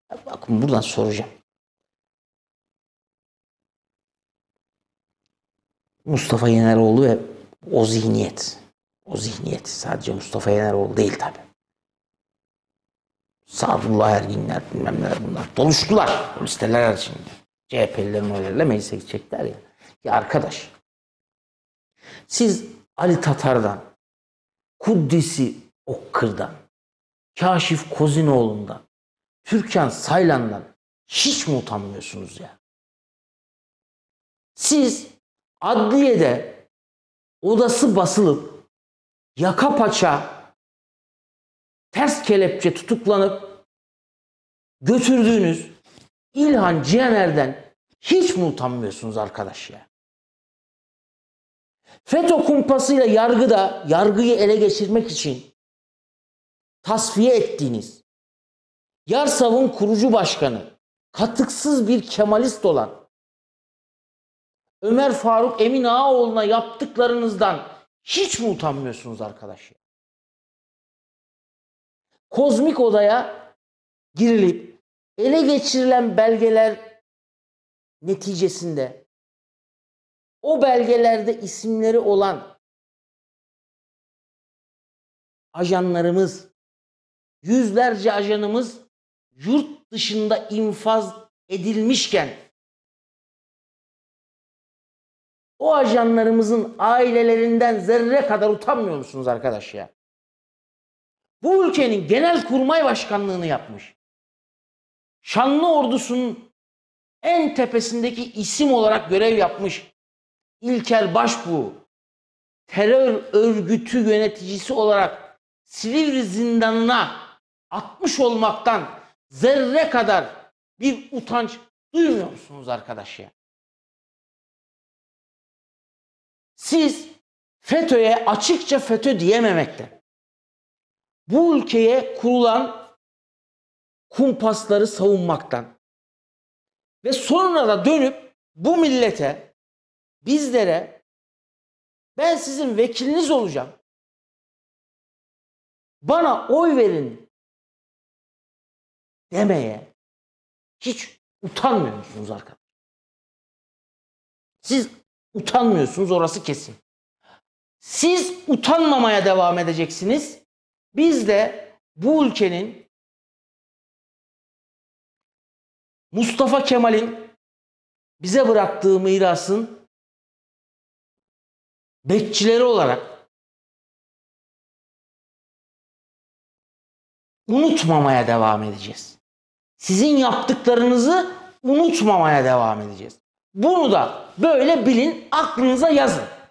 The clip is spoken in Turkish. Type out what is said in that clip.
Bakın buradan soracağım. Mustafa Yeneroğlu ve o zihniyet. O zihniyet. Sadece Mustafa Yeneroğlu değil tabi. Sadullah Erginler, bilmem neler bunlar. Doluştular o listeler şimdi. CHP'lilerin oylarıyla meclise gidecekler ya. Ya arkadaş, siz Ali Tatar'dan, Kuddisi Okkır'dan, Kaşif Kozinoğlu'ndan, Türkan Saylan'dan hiç mi utanmıyorsunuz ya? Siz adliyede odası basılıp yaka paça ters kelepçe tutuklanıp götürdüğünüz İlhan Cihaner'den hiç mi utanmıyorsunuz arkadaş ya? FETÖ kumpasıyla yargıyı ele geçirmek için tasfiye ettiğiniz Yarsav'ın kurucu başkanı, katıksız bir Kemalist olan Ömer Faruk Emin Ağaoğlu'na yaptıklarınızdan hiç mi utanmıyorsunuz arkadaş ya? Kozmik odaya girilip ele geçirilen belgeler neticesinde o belgelerde isimleri olan ajanlarımız, yüzlerce ajanımız yurt dışında infaz edilmişken o ajanlarımızın ailelerinden zerre kadar utanmıyor musunuz arkadaş ya? Bu ülkenin Genelkurmay Başkanlığını yapmış. Şanlı ordusunun en tepesindeki isim olarak görev yapmış İlker Başbuğ, terör örgütü yöneticisi olarak Silivri zindanına atmış olmaktan zerre kadar bir utanç duymuyor musunuz arkadaş ya? Siz FETÖ'ye açıkça FETÖ diyememekten, bu ülkeye kurulan kumpasları savunmaktan ve sonra da dönüp bu millete, bizlere ben sizin vekiliniz olacağım, bana oy verin demeye hiç utanmıyor musunuz arkadaşlar? Siz utanmıyorsunuz, orası kesin. Siz utanmamaya devam edeceksiniz. Biz de bu ülkenin Mustafa Kemal'in bize bıraktığı mirasın bekçileri olarak unutmamaya devam edeceğiz. Sizin yaptıklarınızı unutmamaya devam edeceğiz. Bunu da böyle bilin, aklınıza yazın.